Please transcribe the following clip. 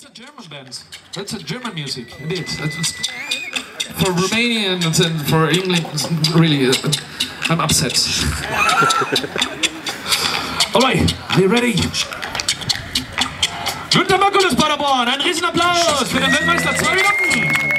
a German band. That's a German music, indeed. For Romanians and for English, really, I'm upset. Alright, are you ready? Gunter Mokulys, Paderborn, ein Riesenapplaus für den Weltmeister, 2 Minuten!